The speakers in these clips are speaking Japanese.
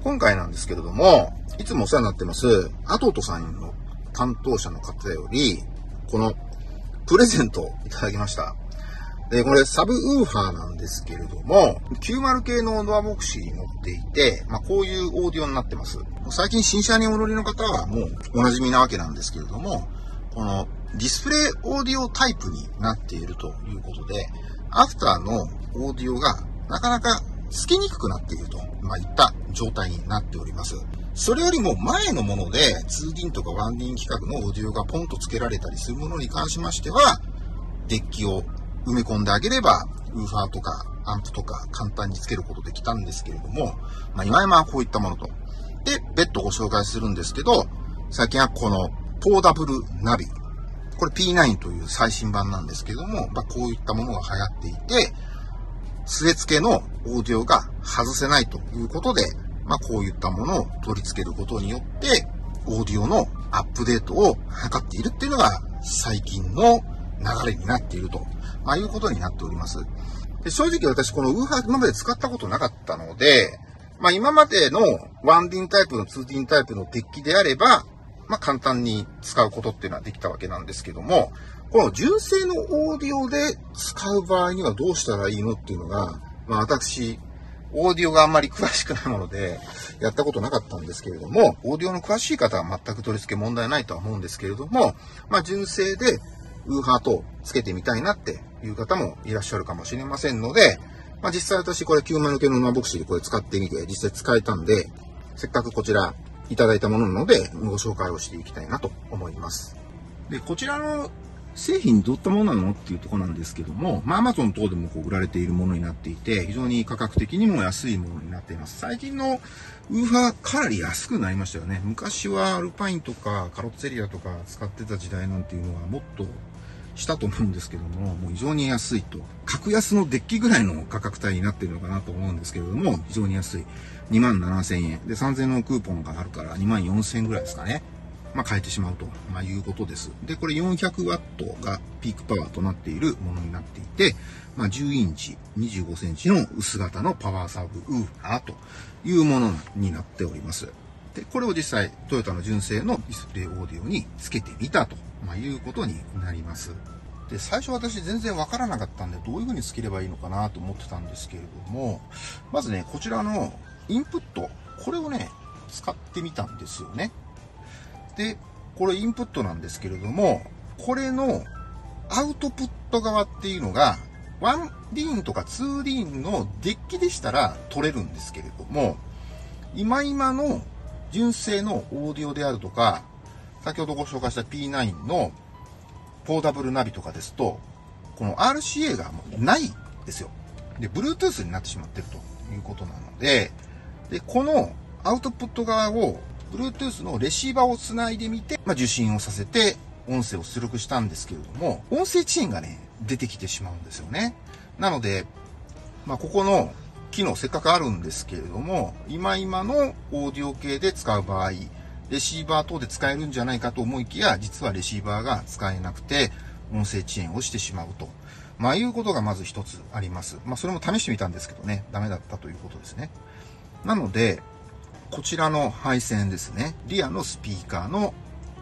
今回なんですけれども、いつもお世話になってます、アトトさんの担当者の方より、このプレゼントをいただきました。で、これサブウーファーなんですけれども、90系のドアボクシに乗っていて、こういうオーディオになってます。最近新車にお乗りの方はもうお馴染みなわけなんですけれども、このディスプレイオーディオタイプになっているということで、アフターのオーディオがなかなかつきにくくなっていると、いった状態になっております。それよりも前のもので 2DIN とか 1DIN 規格のオーディオがポンと付けられたりするものに関しましては、デッキを埋め込んであげれば、ウーファーとかアンプとか簡単に付けることできたんですけれども、今はこういったものと。で、別途ご紹介するんですけど、最近はこのポーダブルナビ。これ P9 という最新版なんですけども、こういったものが流行っていて、据え付けのオーディオが外せないということで、こういったものを取り付けることによって、オーディオのアップデートを図っているっていうのが最近の流れになっていると、いうことになっております。で、正直私このウーファー今まで使ったことなかったので、今までの 1DIN タイプの 2DIN タイプのデッキであれば、簡単に使うことっていうのはできたわけなんですけども、この純正のオーディオで使う場合にはどうしたらいいのっていうのが、私、オーディオがあんまり詳しくないもので、やったことなかったんですけれども、オーディオの詳しい方は全く取り付け問題ないとは思うんですけれども、純正でウーファーとつけてみたいなっていう方もいらっしゃるかもしれませんので、実際私これ90系のノアボクシでこれ使ってみて実際使えたんで、せっかくこちらいただいたものなのでご紹介をしていきたいなと思います。で、こちらの製品どういったものなのっていうところなんですけども、Amazon 等でも売られているものになっていて、非常に価格的にも安いものになっています。最近のウーファーかなり安くなりましたよね。昔はアルパインとかカロッツェリアとか使ってた時代なんていうのはもっとしたと思うんですけども、もう非常に安いと。格安のデッキぐらいの価格帯になっているのかなと思うんですけれども、非常に安い。27,000円。で、3000円のクーポンがあるから24,000円ぐらいですかね。買えてしまうと、いうことです。で、これ 400W がピークパワーとなっているものになっていて、10インチ、25センチの薄型のパワーサーブウーファーというものになっております。で、これを実際、トヨタの純正のディスプレイオーディオにつけてみたと、いうことになります。で、最初私全然わからなかったんで、どういう風につければいいのかなと思ってたんですけれども、まずね、こちらのインプット、これをね、使ってみたんですよね。で、これインプットなんですけれども、これのアウトプット側っていうのが、1DIN とか 2DIN のデッキでしたら取れるんですけれども、今の純正のオーディオであるとか、先ほどご紹介した P9 のポーダブルナビとかですと、この RCA がもうないですよ。で、Bluetooth になってしまっているということなので、で、このアウトプット側をBluetooth のレシーバーをつないでみて、受信をさせて音声を出力したんですけれども、音声遅延がね、出てきてしまうんですよね。なので、ここの機能せっかくあるんですけれども、今のオーディオ系で使う場合、レシーバー等で使えるんじゃないかと思いきや、実はレシーバーが使えなくて、音声遅延をしてしまうと。いうことがまず一つあります。それも試してみたんですけどね、ダメだったということですね。なので、こちらの配線ですね。リアのスピーカーの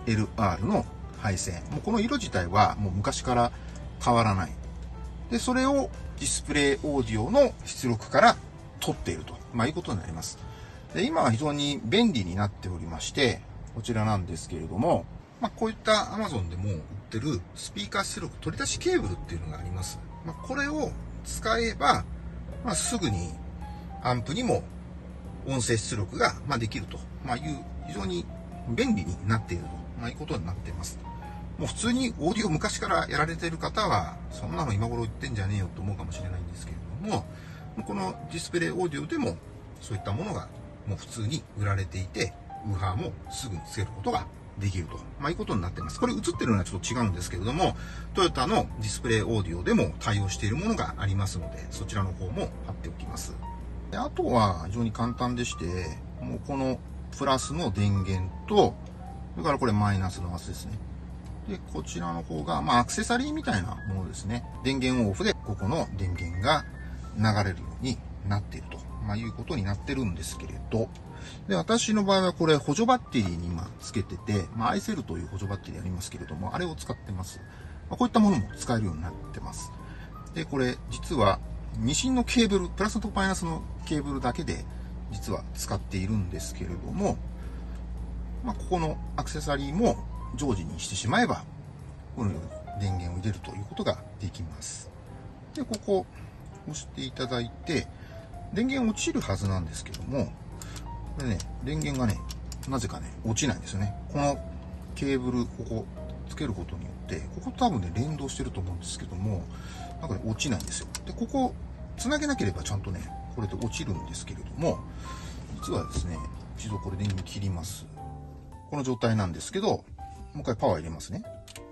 LR の配線。もうこの色自体はもう昔から変わらない。で、それをディスプレイオーディオの出力から取っていると、いうことになります。で、今は非常に便利になっておりまして、こちらなんですけれども、こういった Amazon でも売ってるスピーカー出力取り出しケーブルっていうのがあります。これを使えば、すぐにアンプにも音声出力ができるという非常に便利になっているということになっています。もう普通にオーディオ昔からやられている方はそんなの今頃言ってんじゃねえよと思うかもしれないんですけれども、このディスプレイオーディオでもそういったものがもう普通に売られていて、ウーファーもすぐにつけることができるということになっています。これ映ってるのはちょっと違うんですけれども、トヨタのディスプレイオーディオでも対応しているものがありますので、そちらの方も貼っておきます。で、あとは非常に簡単でして、もうこのプラスの電源と、それからこれマイナスのはずですね。で、こちらの方が、アクセサリーみたいなものですね。電源オフでここの電源が流れるようになっていると、いうことになってるんですけれど、 で、私の場合はこれ補助バッテリーに今つけてて、アイセルという補助バッテリーありますけれども、あれを使ってます。こういったものも使えるようになってます。で、これ実は2芯のケーブル、プラスとマイナスのケーブルだけで実は使っているんですけれども、ここのアクセサリーも常時にしてしまえば、このように電源を入れるということができます。で、ここ押していただいて、電源落ちるはずなんですけども、これね、電源がね、なぜかね、落ちないんですよね。このケーブル、ここつけることによって、ここ多分ね、連動してると思うんですけども、なんかね、落ちないんですよ。で、ここ、つなげなければちゃんとね、これで落ちるんですけれども、実はですね、一度これ電源切ります。この状態なんですけど、もう一回パワー入れますね。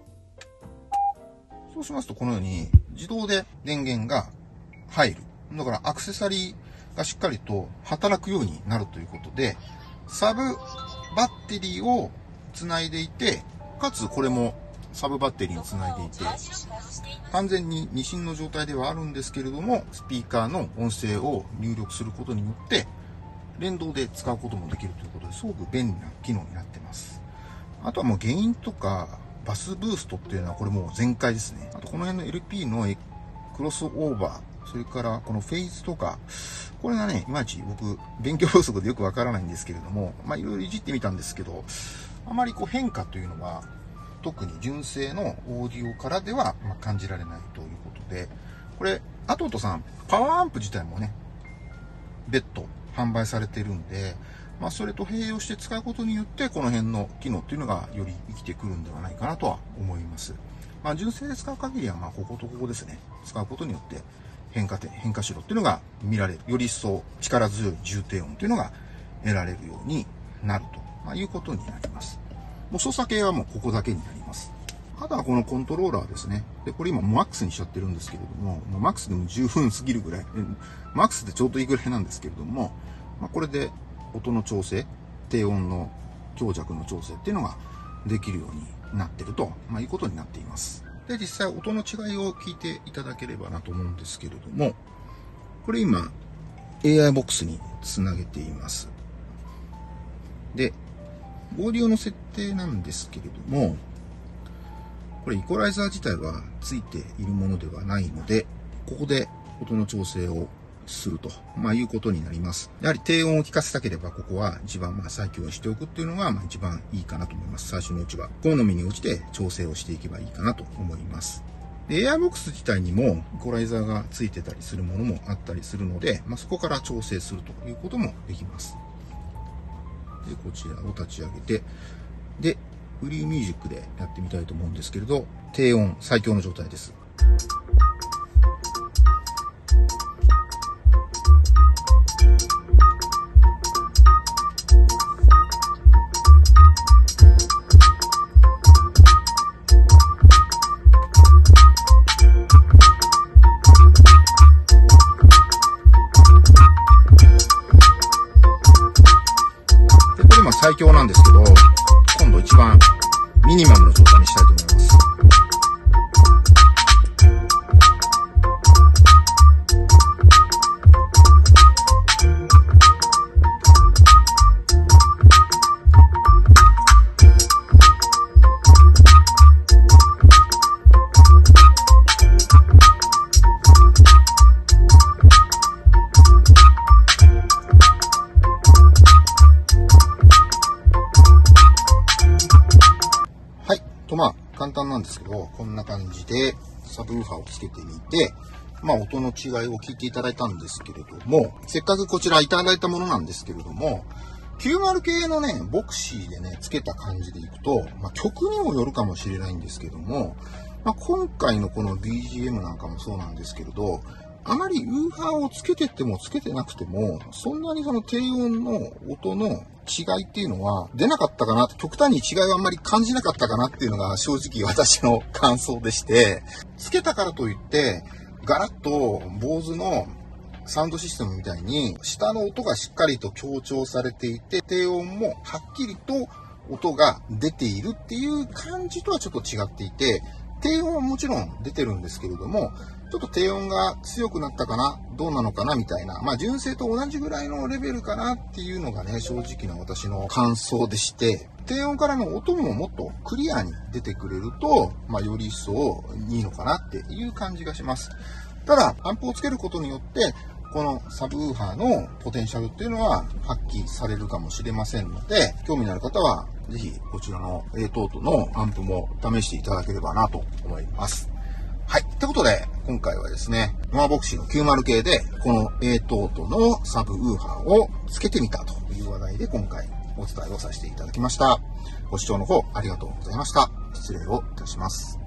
そうしますと、このように自動で電源が入る。だからアクセサリーがしっかりと働くようになるということで、サブバッテリーをつないでいて、かつこれもサブバッテリーにつないでいて、完全に2芯の状態ではあるんですけれども、スピーカーの音声を入力することによって、連動で使うこともできるということで、すごく便利な機能になってます。あとはもうゲインとかバスブーストっていうのはこれもう全開ですね。あとこの辺の LP のクロスオーバー、それからこのフェイズとか、これがね、いまいち僕勉強不足でよくわからないんですけれども、いろいろいじってみたんですけど、あまりこう変化というのは、特に純正のオーディオからでは感じられないということで、これ、アトートさん、パワーアンプ自体もね、別途販売されてるんで、それと併用して使うことによって、この辺の機能っていうのがより生きてくるんではないかなとは思います。純正で使う限りは、こことここですね。使うことによって変化指導っていうのが見られる。より一層力強い重低音っていうのが得られるようになると、いうことになります。もう操作系はもうここだけになります。あとはこのコントローラーですね。で、これ今マックスにしちゃってるんですけれども、マックスでも十分すぎるぐらい、マックスでちょうどいいぐらいなんですけれども、これで音の調整、低音の強弱の調整っていうのができるようになってると、いうことになっています。で、実際音の違いを聞いていただければなと思うんですけれども、これ今 AI ボックスにつなげています。で、オーディオの設定なんですけれども、これイコライザー自体はついているものではないので、ここで音の調整をすると、いうことになります。やはり低音を聞かせたければ、ここは一番最強にしておくっていうのが一番いいかなと思います。最初のうちは。好みに応じて調整をしていけばいいかなと思います。で、AirBox 自体にもイコライザーがついてたりするものもあったりするので、そこから調整するということもできます。で、こちらを立ち上げて、で、フリーミュージックでやってみたいと思うんですけれど、低音最強の状態です。最強なんですけど、今度一番ミニマムの状態にしたいと思います。簡単なんですけど、こんな感じでサブウーファーをつけてみて、音の違いを聞いていただいたんですけれども、せっかくこちらいただいたものなんですけれども、90系のね、ボクシーでね、つけた感じでいくと、曲にもよるかもしれないんですけども、今回のこの BGM なんかもそうなんですけれど、あまりウーファーをつけててもつけてなくても、そんなにその低音の音の違いっていうのは出なかったかな、極端に違いはあんまり感じなかったかなっていうのが正直私の感想でして、つけたからといってガラッと坊主のサウンドシステムみたいに下の音がしっかりと強調されていて、低音もはっきりと音が出ているっていう感じとはちょっと違っていて、低音はもちろん出てるんですけれども、 ちょっと低音が強くなったかな、どうなのかなみたいな、純正と同じぐらいのレベルかなっていうのがね、正直な私の感想でして、低音からの音ももっとクリアに出てくれると、より一層いいのかなっていう感じがします。ただ、アンプをつけることによって、このサブウーハーのポテンシャルっていうのは発揮されるかもしれませんので、興味のある方は、ぜひこちらの A トートのアンプも試していただければなと思います。はい。ってことで、今回はですね、ノアボクシーの90系で、この A トートのサブウーハーをつけてみたという話題で今回お伝えをさせていただきました。ご視聴の方ありがとうございました。失礼をいたします。